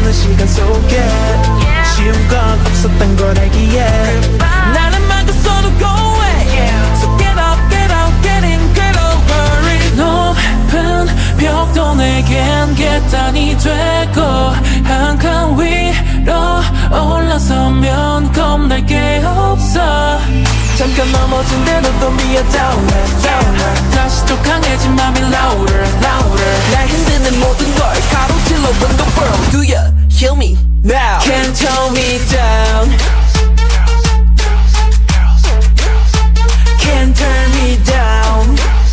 모든 시간 속에 쉬운 건 없었던 걸 알기에 나는 막았어도 go away. So get up, get out, get in, get over it. 높은 벽도 내겐 계단이 되고 한 칸 위로 올라서면 겁날 게 없어. 잠깐 넘어진 대로 또 미어 downward. 다시 또 강해진 맘이 louder, louder. 날 흔드는 모든 걸 가로질러 run the world. Do you hear me now? Can't turn me down. Can't turn me down.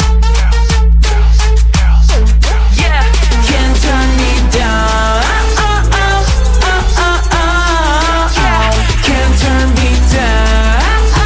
Yeah, can't turn me down. Can't turn me down.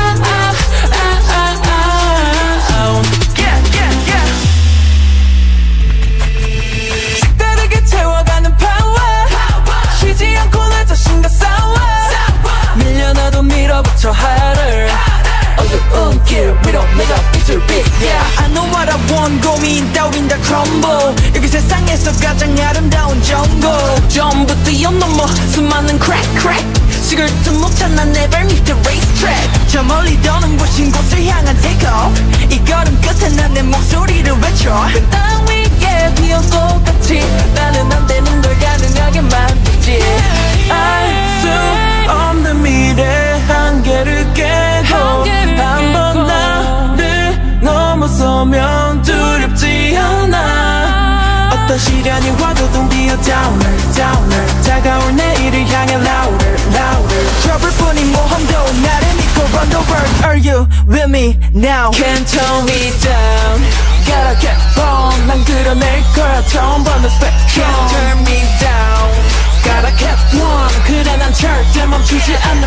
색다르게 채워가는 power. 쉬지 않고 내 자신과 싸워. 밀려나도 밀어붙여 harder. 어두운 길 위로 내가 빛을 빛. Yeah, I know what I want. 고민 따윈 다 crumble. 여기 세상에서 가장 아름다운 정보. 전부 뛰어넘어 수많은 crack. 시글 틈 못 찾나 내 발 밑에 racetrack. 저 멀리 떠는 곳인 곳을 향한 take off. 이 걸음 끝에 난 내 목소리를 외쳐. 그 땅 위에 비온 꽃같이 나는 안 되는 걸 가능하게 만들지. 알 수 없는 미래 한계를 깨고 한번 나를 넘어서면 두렵지 않아. 어떤 시련이 와도 don't be a downer. 다가올 내일을 향해 louder. trouble-뿐인 모험도 나를 믿고 run the world. Are you with me now? Can't turn me down. Gotta get on. 난 그려낼 거야 처음 보는 spectrum. Can't turn me down. Gotta get on. 그래 난 절대 멈추지 않아.